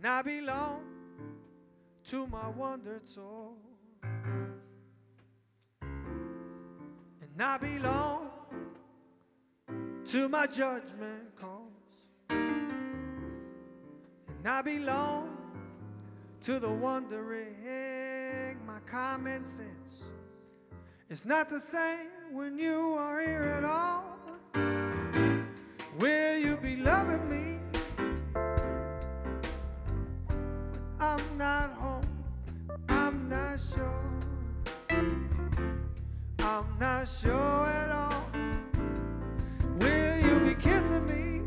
And I belong to my wondered soul. And I belong to my judgment calls. And I belong to the wondering. My common sense is not the same when you are here at all. Will you be loving me when I'm not home? I'm not sure. I'm not sure at all. Will you be kissing me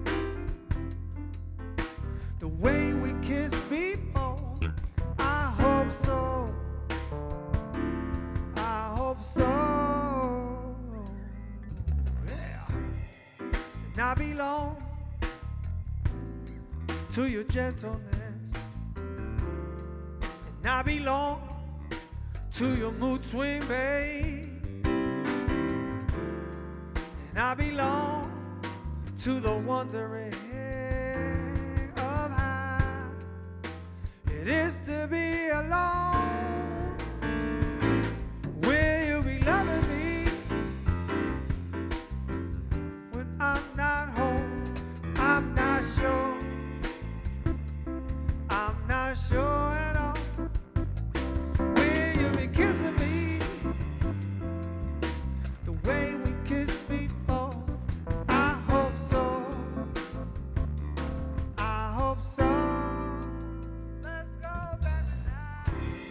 the way we kissed before? I hope so. I hope so. Yeah. And I belong to your gentleness. And I belong to your mood swing, babe. And I belong to the wondering of how it is to be alone. Will you be loving me when I'm not home? I'm not sure. I'm not sure at all. Will you be kissing me the way we kissed before? I hope so. I hope so. Let's go back now.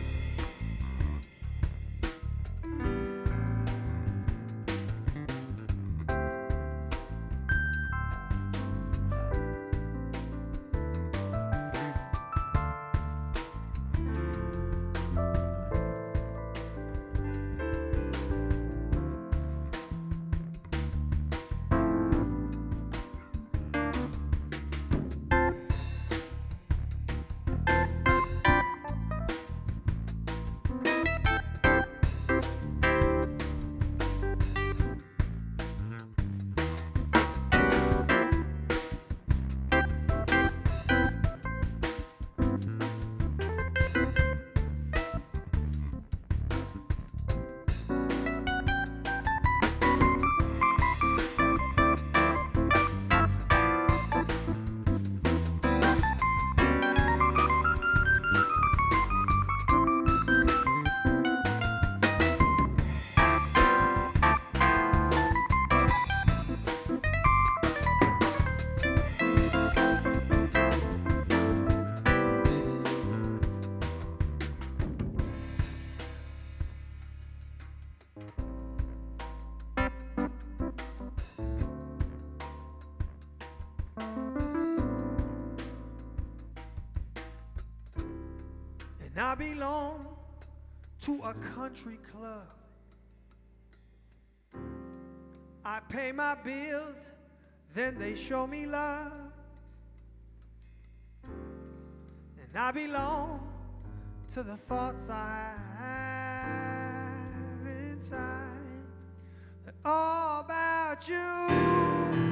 And I belong to a country club. I pay my bills, then they show me love. And I belong to the thoughts I have inside. They're all about you.